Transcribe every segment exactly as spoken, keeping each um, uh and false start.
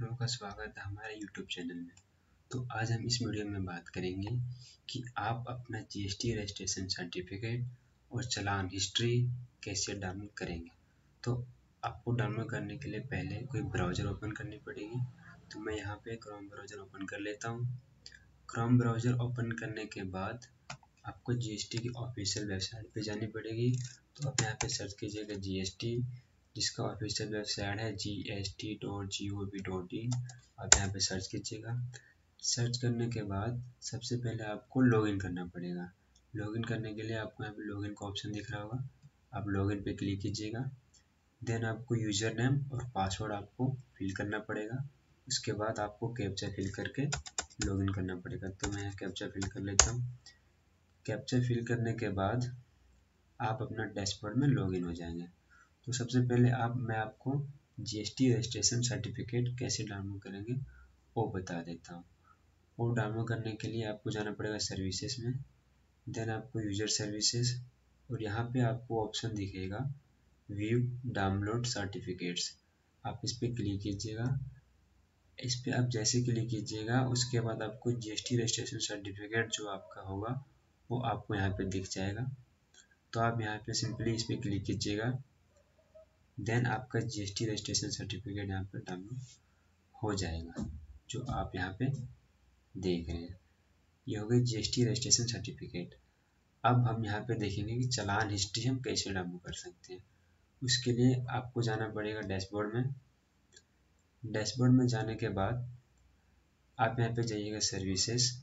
लोगों का स्वागत है हमारे यूट्यूब चैनल में। तो आज हम इस वीडियो में बात करेंगे कि आप अपना जीएसटी रजिस्ट्रेशन सर्टिफिकेट और चालान हिस्ट्री कैसे डाउनलोड करेंगे। तो आपको डाउनलोड करने के लिए पहले कोई ब्राउज़र ओपन करनी पड़ेगी। तो मैं यहाँ पे क्रोम ब्राउज़र ओपन कर लेता हूँ। क्रोम ब्राउज़र ओपन करने के बाद आपको जीएसटी की ऑफिशियल वेबसाइट पे जानी पड़ेगी। तो आप यहाँ पे सर्च कीजिएगा जीएसटी, जिसका ऑफिशियल वेबसाइट है G S T dot G O V dot in. आप यहाँ पे सर्च कीजिएगा। सर्च करने के बाद सबसे पहले आपको लॉगिन करना पड़ेगा। लॉगिन करने के लिए आपको यहाँ पे लॉगिन का ऑप्शन दिख रहा होगा, आप लॉगिन पे क्लिक कीजिएगा। देन आपको यूज़र नेम और पासवर्ड आपको फिल करना पड़ेगा। उसके बाद आपको कैप्चा फिल करके लॉगिन करना पड़ेगा। तो मैं कैप्चा फिल कर लेता हूँ। कैप्चा फिल करने के बाद आप अपना डैशबोर्ड में लॉगिन हो जाएंगे। तो सबसे पहले आप मैं आपको जीएसटी रजिस्ट्रेशन सर्टिफिकेट कैसे डाउनलोड करेंगे वो बता देता हूँ। वो डाउनलोड करने के लिए आपको जाना पड़ेगा सर्विसेज में। देन आपको यूजर सर्विसेज और यहाँ पे आपको ऑप्शन दिखेगा व्यू डाउनलोड सर्टिफिकेट्स। आप इस पर क्लिक कीजिएगा। इस पर आप जैसे क्लिक कीजिएगा उसके बाद आपको जीएसटी रजिस्ट्रेशन सर्टिफिकेट जो आपका होगा वो आपको यहाँ पे दिख जाएगा। तो आप यहाँ पे सिंपली इस पर क्लिक कीजिएगा। देन आपका जीएसटी रजिस्ट्रेशन सर्टिफिकेट यहाँ पर डाउनलोड हो जाएगा, जो आप यहाँ पे देख रहे हैं। ये हो गई जीएसटी रजिस्ट्रेशन सर्टिफिकेट। अब हम यहाँ पे देखेंगे कि चालान हिस्ट्री हम कैसे डाउनलोड कर सकते हैं। उसके लिए आपको जाना पड़ेगा डैशबोर्ड में। डैशबोर्ड में जाने के बाद आप यहाँ पे जाइएगा सर्विसेज,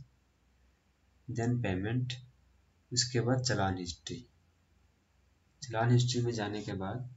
देन पेमेंट, उसके बाद चालान हिस्ट्री। चालान हिस्ट्री में जाने के बाद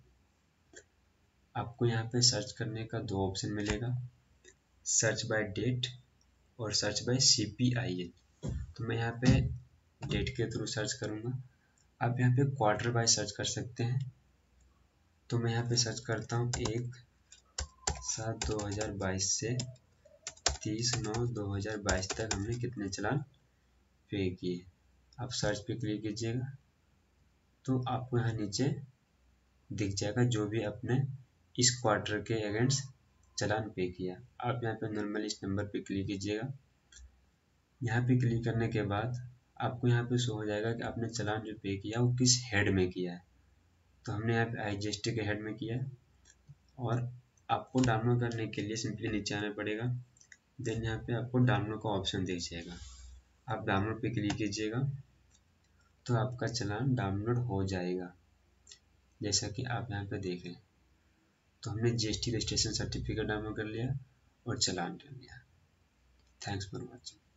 आपको यहाँ पे सर्च करने का दो ऑप्शन मिलेगा, सर्च बाय डेट और search by C P I N. तो मैं यहाँ पे डेट के थ्रू सर्च करूँगा। आप यहाँ पे क्वार्टर बाय सर्च कर सकते हैं। तो मैं यहाँ पे सर्च करता हूँ एक सात दो हज़ार बाईस से तीस नौ दो हज़ार बाईस तक हमने कितने चालान पे किए। आप सर्च पे क्लिक कीजिएगा तो आपको यहाँ नीचे दिख जाएगा जो भी अपने इस क्वार्टर के अगेंस्ट चालान पे किया। आप यहाँ पे नॉर्मल इस नंबर पे क्लिक कीजिएगा। यहाँ पे क्लिक करने के बाद आपको यहाँ पे शो हो जाएगा कि आपने चालान जो पे किया वो किस हेड में किया है। तो हमने यहाँ पे आईजीएसटी के हेड में किया है। और आपको डाउनलोड करने के लिए सिंपली नीचे आना पड़ेगा। देन यहाँ पे आपको डाउनलोड का ऑप्शन दिख जाएगा, आप डाउनलोड पे क्लिक कीजिएगा तो आपका चालान डाउनलोड हो जाएगा, जैसा कि आप यहाँ पे देख रहे हैं। तो हमने जीएसटी रजिस्ट्रेशन सर्टिफिकेट डाउनलोड कर लिया और चालान कर लिया। Thanks for watching.